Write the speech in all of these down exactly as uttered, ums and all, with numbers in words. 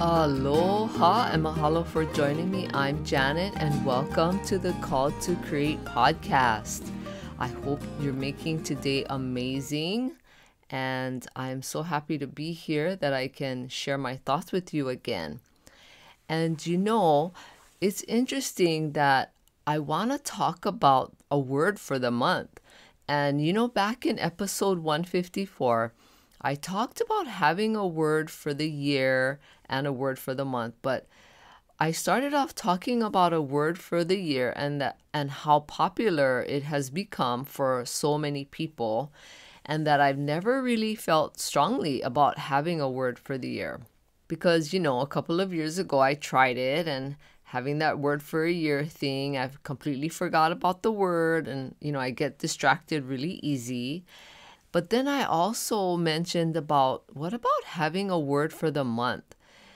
Aloha and mahalo for joining me. I'm Janet and welcome to the Call to Create podcast. I hope you're making today amazing and I'm so happy to be here that I can share my thoughts with you again. And you know, it's interesting that I want to talk about a word for the month. And you know, back in episode one fifty-four, I talked about having a word for the year and a word for the month, but I started off talking about a word for the year and that, and how popular it has become for so many people, and that I've never really felt strongly about having a word for the year. Because, you know, a couple of years ago I tried it, and having that word for a year thing, I've completely forgot about the word, and, you know, I get distracted really easy. But then I also mentioned about what about having a word for the month?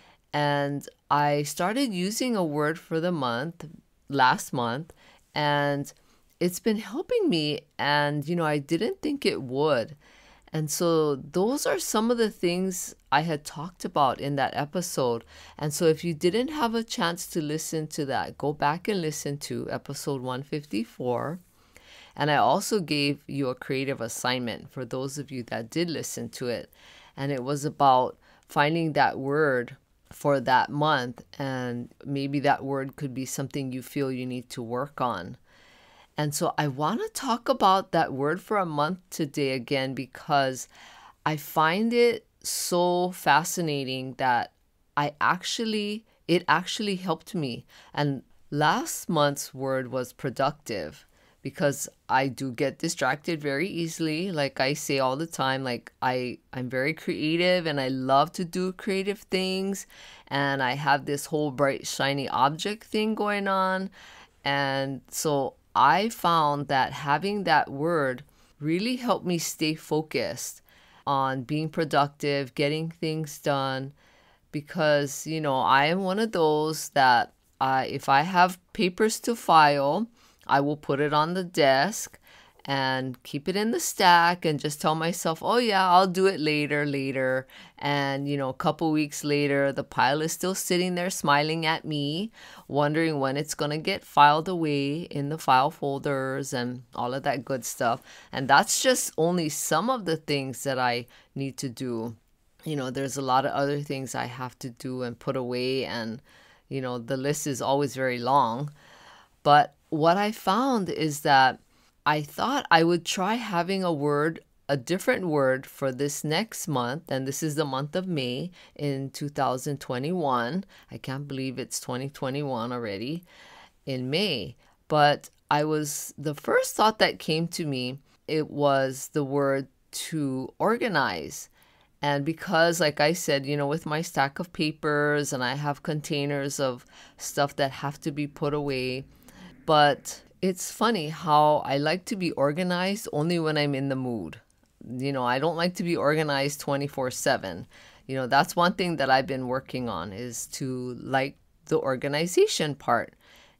And I started using a word for the month last month, and it's been helping me. And, you know, I didn't think it would. And so those are some of the things I had talked about in that episode. And so if you didn't have a chance to listen to that, go back and listen to episode one fifty-four. And I also gave you a creative assignment for those of you that did listen to it. And it was about finding that word for that month. And maybe that word could be something you feel you need to work on. And so I want to talk about that word for a month today again, because I find it so fascinating that I actually, it actually helped me. And last month's word was productive. Because I do get distracted very easily. Like I say all the time, like I, I'm very creative and I love to do creative things. And I have this whole bright, shiny object thing going on. And so I found that having that word really helped me stay focused on being productive, getting things done. Because, you know, I am one of those that uh, if I have papers to file, I will put it on the desk and keep it in the stack and just tell myself, oh yeah, I'll do it later, later. And, you know, a couple weeks later, the pile is still sitting there smiling at me, wondering when it's going to get filed away in the file folders and all of that good stuff. And that's just only some of the things that I need to do. You know, there's a lot of other things I have to do and put away. And, you know, the list is always very long. But what I found is that I thought I would try having a word, a different word for this next month. And this is the month of May in two thousand twenty-one. I can't believe it's twenty twenty-one already in May. But I was, the first thought that came to me, it was the word to organize. And because, like I said, you know, with my stack of papers and I have containers of stuff that have to be put away. But it's funny how I like to be organized only when I'm in the mood. You know, I don't like to be organized twenty-four seven. You know, that's one thing that I've been working on, is to like the organization part.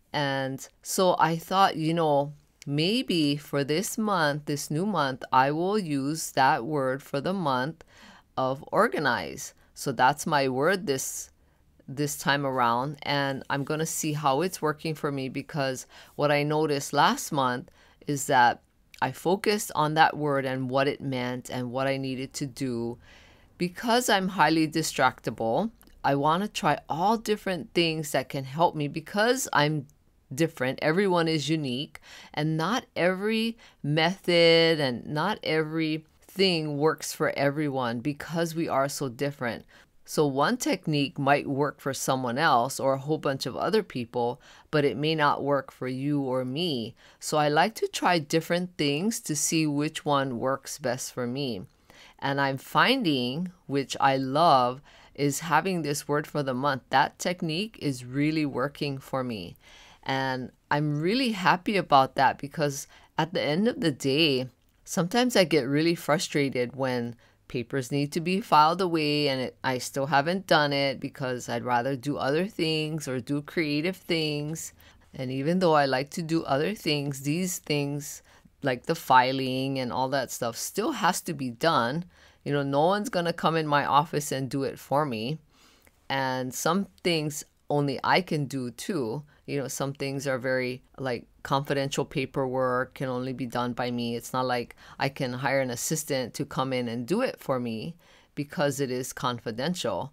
And so I thought, you know, maybe for this month, this new month, I will use that word for the month of organize. So that's my word this this time around, and I'm going to see how it's working for me, because what I noticed last month is that I focused on that word and what it meant and what I needed to do. Because I'm highly distractible, I want to try all different things that can help me, because I'm different. Everyone is unique, and not every method and not every thing works for everyone, because we are so different. So one technique might work for someone else or a whole bunch of other people, but it may not work for you or me. So I like to try different things to see which one works best for me. And I'm finding, which I love, is having this word for the month. That technique is really working for me. And I'm really happy about that, because at the end of the day, sometimes I get really frustrated when papers need to be filed away and it, I still haven't done it, because I'd rather do other things or do creative things. And even though I like to do other things, these things like the filing and all that stuff still has to be done. You know, no one's going to come in my office and do it for me. And some things only I can do too. You know, some things are very like confidential paperwork can only be done by me. It's not like I can hire an assistant to come in and do it for me because it is confidential.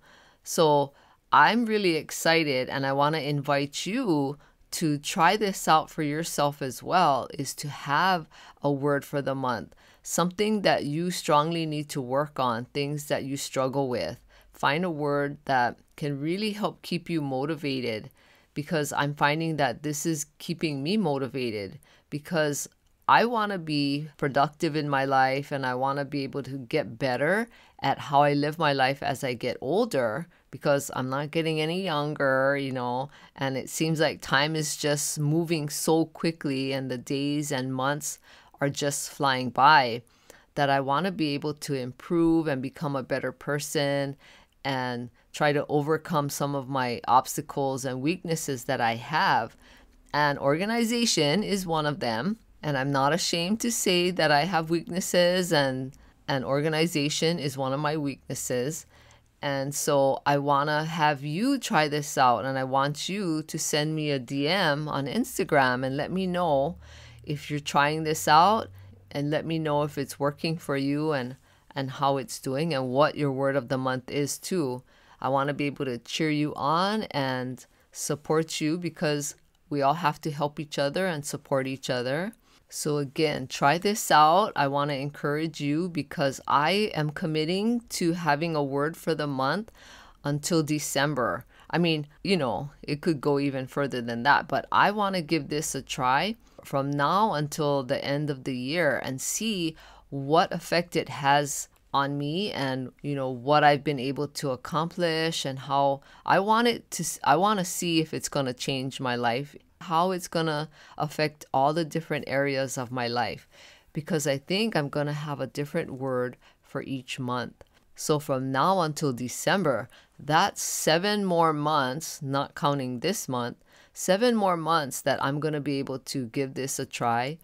So I'm really excited, and I want to invite you to try this out for yourself as well, is to have a word for the month, something that you strongly need to work on, things that you struggle with. Find a word that can really help keep you motivated, because I'm finding that this is keeping me motivated, because I want to be productive in my life and I want to be able to get better at how I live my life as I get older, because I'm not getting any younger, you know, and it seems like time is just moving so quickly and the days and months are just flying by, that I want to be able to improve and become a better person and try to overcome some of my obstacles and weaknesses that I have. And organization is one of them. And I'm not ashamed to say that I have weaknesses, and, and organization is one of my weaknesses. And so I want to have you try this out, and I want you to send me a D M on Instagram and let me know if you're trying this out, and let me know if it's working for you and, and how it's doing and what your word of the month is too. I want to be able to cheer you on and support you, because we all have to help each other and support each other. So again, try this out. I want to encourage you, because I am committing to having a word for the month until December. I mean, you know, it could go even further than that, but I want to give this a try from now until the end of the year and see what effect it has on me, and, you know, what I've been able to accomplish, and how I want it to, I want to see if it's going to change my life, how it's going to affect all the different areas of my life, because I think I'm going to have a different word for each month. So from now until December, that's seven more months, not counting this month, seven more months that I'm going to be able to give this a try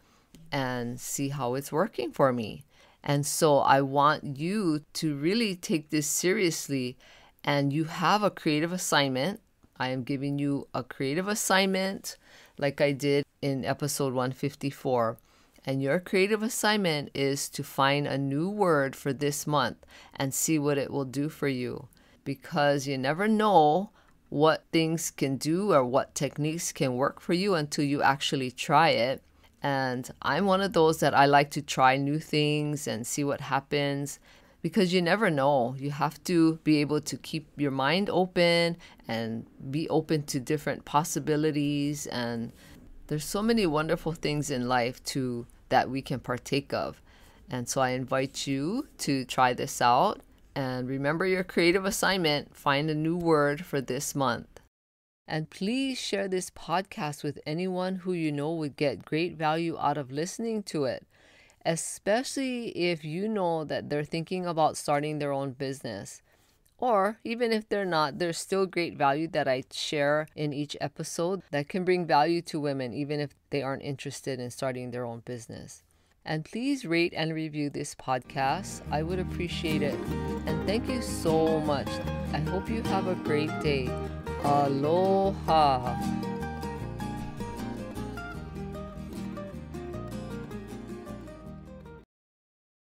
and see how it's working for me. And so I want you to really take this seriously, and you have a creative assignment. I am giving you a creative assignment like I did in episode one fifty-four. And your creative assignment is to find a new word for this month and see what it will do for you. Because you never know what things can do or what techniques can work for you until you actually try it. And I'm one of those that I like to try new things and see what happens, because you never know. You have to be able to keep your mind open and be open to different possibilities. And there's so many wonderful things in life too that we can partake of. And so I invite you to try this out. And remember your creative assignment, find a new word for this month. And please share this podcast with anyone who you know would get great value out of listening to it, especially if you know that they're thinking about starting their own business. Or even if they're not, there's still great value that I share in each episode that can bring value to women, even if they aren't interested in starting their own business. And please rate and review this podcast. I would appreciate it. And thank you so much. I hope you have a great day. Aloha.